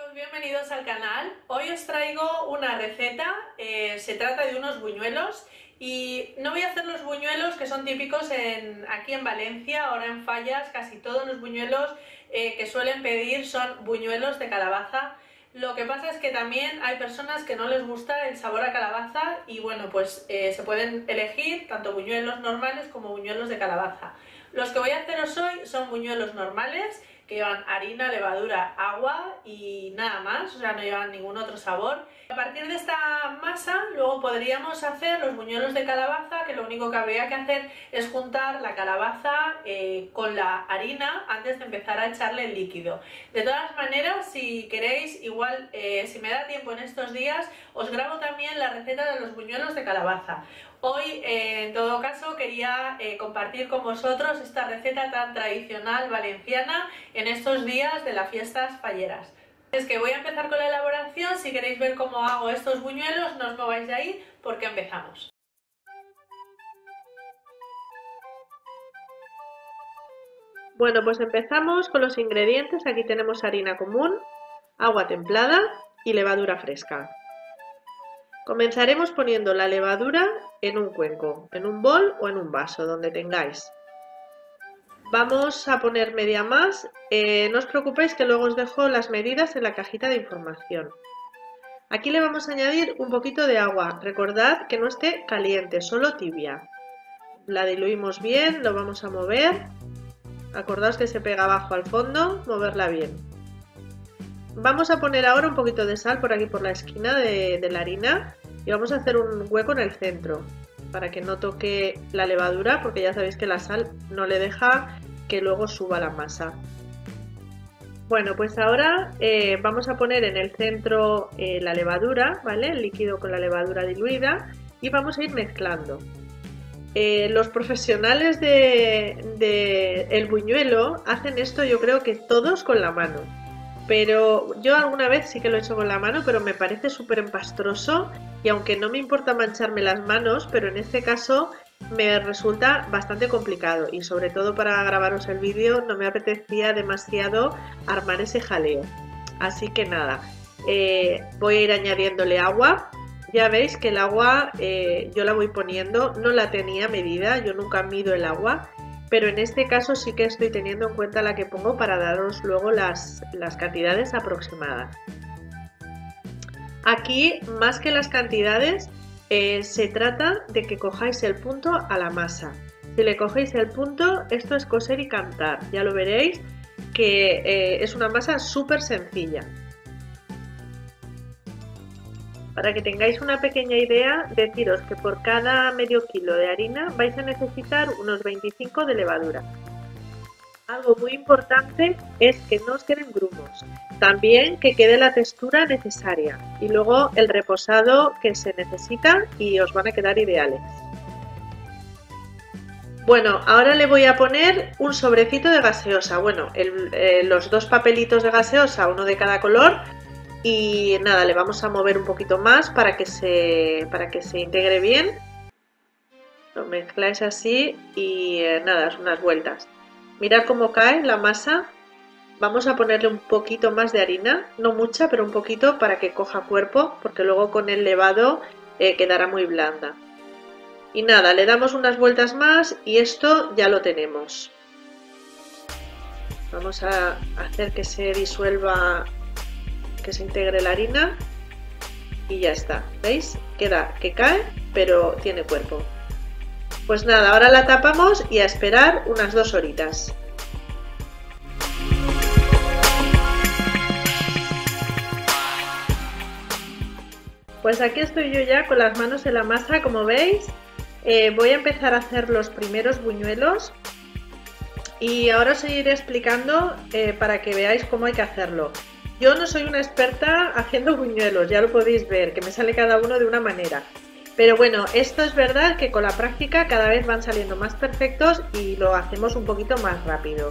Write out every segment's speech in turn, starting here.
todos, bienvenidos al canal. Hoy os traigo una receta, se trata de unos buñuelos y no voy a hacer los buñuelos que son típicos aquí en Valencia, ahora en Fallas, casi todos los buñuelos que suelen pedir son buñuelos de calabaza. Lo que pasa es que también hay personas que no les gusta el sabor a calabaza y bueno, pues se pueden elegir tanto buñuelos normales como buñuelos de calabaza. Los que voy a haceros hoy son buñuelos normales, que llevan harina, levadura, agua y nada más, o sea, no llevan ningún otro sabor. A partir de esta masa luego podríamos hacer los buñuelos de calabaza, que lo único que habría que hacer es juntar la calabaza con la harina antes de empezar a echarle el líquido. De todas maneras, si queréis, igual si me da tiempo en estos días, os grabo también la receta de los buñuelos de calabaza. Hoy, en todo caso, quería compartir con vosotros esta receta tan tradicional valenciana en estos días de las fiestas falleras. Es que voy a empezar con la elaboración. Si queréis ver cómo hago estos buñuelos, no os mováis de ahí porque empezamos. Bueno, pues empezamos con los ingredientes. Aquí tenemos harina común, agua templada y levadura fresca. Comenzaremos poniendo la levadura en un cuenco, en un bol o en un vaso, donde tengáis. Vamos a poner media más, no os preocupéis que luego os dejo las medidas en la cajita de información. Aquí le vamos a añadir un poquito de agua, recordad que no esté caliente, solo tibia. La diluimos bien, lo vamos a mover, acordaos que se pega abajo al fondo, moverla bien. Vamos a poner ahora un poquito de sal por aquí por la esquina de la harina y vamos a hacer un hueco en el centro para que no toque la levadura, porque ya sabéis que la sal no le deja que luego suba la masa. Bueno, pues ahora vamos a poner en el centro la levadura, ¿vale? El líquido con la levadura diluida y vamos a ir mezclando. Los profesionales del buñuelo hacen esto, yo creo que todos con la mano. Pero yo alguna vez sí que lo he hecho con la mano, pero me parece súper empastroso y aunque no me importa mancharme las manos, pero en este caso me resulta bastante complicado y sobre todo para grabaros el vídeo no me apetecía demasiado armar ese jaleo. Así que nada, voy a ir añadiéndole agua. Ya veis que el agua yo la voy poniendo, no la tenía medida, yo nunca mido el agua. Pero en este caso sí que estoy teniendo en cuenta la que pongo para daros luego las cantidades aproximadas. Aquí, más que las cantidades, se trata de que cojáis el punto a la masa. Si le cogéis el punto, esto es coser y cantar. Ya lo veréis que es una masa súper sencilla. Para que tengáis una pequeña idea, deciros que por cada medio kilo de harina vais a necesitar unos 25 de levadura. Algo muy importante es que no os queden grumos, también que quede la textura necesaria y luego el reposado que se necesita y os van a quedar ideales. Bueno, ahora le voy a poner un sobrecito de gaseosa, bueno, los dos papelitos de gaseosa, uno de cada color. Y nada, le vamos a mover un poquito más para que se integre bien. Lo mezcláis así y nada, es unas vueltas. Mirad cómo cae la masa. Vamos a ponerle un poquito más de harina, no mucha, pero un poquito para que coja cuerpo, porque luego con el levado quedará muy blanda. Y nada, le damos unas vueltas más y esto ya lo tenemos. Vamos a hacer que se disuelva, que se integre la harina y ya está, ¿veis? Queda que cae pero tiene cuerpo. Pues nada, ahora la tapamos y a esperar unas 2 horitas. Pues aquí estoy yo ya con las manos en la masa, como veis. Voy a empezar a hacer los primeros buñuelos y ahora os iré explicando para que veáis cómo hay que hacerlo. Yo no soy una experta haciendo buñuelos, ya lo podéis ver, que me sale cada uno de una manera. Pero bueno, esto es verdad que con la práctica cada vez van saliendo más perfectos y lo hacemos un poquito más rápido.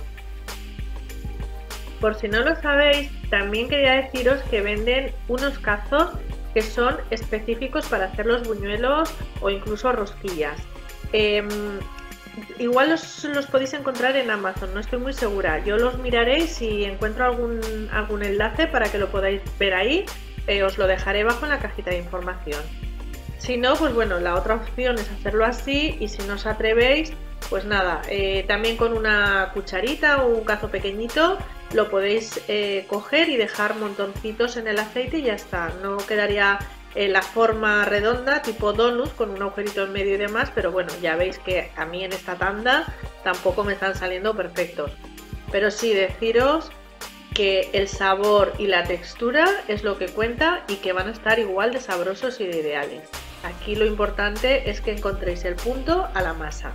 Por si no lo sabéis, también quería deciros que venden unos cazos que son específicos para hacer los buñuelos o incluso rosquillas. igual los podéis encontrar en Amazon, no estoy muy segura. Yo los miraré y si encuentro algún enlace para que lo podáis ver ahí, os lo dejaré abajo en la cajita de información. Si no, pues bueno, la otra opción es hacerlo así, y si no os atrevéis, pues nada, también con una cucharita o un cazo pequeñito lo podéis coger y dejar montoncitos en el aceite y ya está. No quedaría la forma redonda tipo donut con un agujerito en medio y demás, pero bueno, ya veis que a mí en esta tanda tampoco me están saliendo perfectos. Pero sí, deciros que el sabor y la textura es lo que cuenta y que van a estar igual de sabrosos y de ideales. Aquí lo importante es que encontréis el punto a la masa.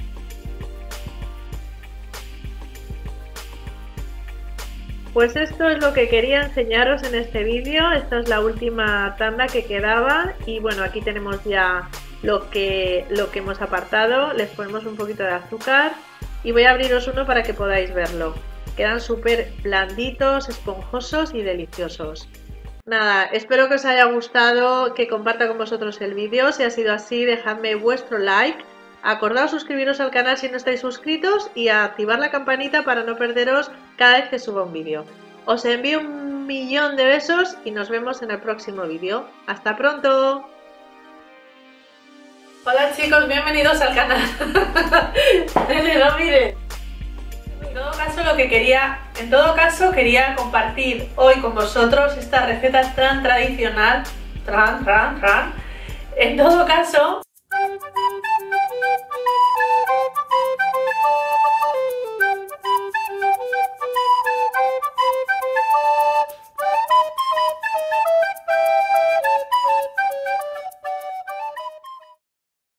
Pues esto es lo que quería enseñaros en este vídeo. Esta es la última tanda que quedaba y bueno, aquí tenemos ya lo que hemos apartado. Les ponemos un poquito de azúcar y voy a abriros uno para que podáis verlo. Quedan súper blanditos, esponjosos y deliciosos. Nada, espero que os haya gustado, que comparta con vosotros el vídeo. Si ha sido así, dejadme vuestro like. Acordaos suscribiros al canal si no estáis suscritos y a activar la campanita para no perderos cada vez que suba un vídeo. Os envío 1.000.000 de besos y nos vemos en el próximo vídeo. ¡Hasta pronto! Hola chicos, bienvenidos al canal. No miren. En todo caso quería compartir hoy con vosotros esta receta tan tradicional. En todo caso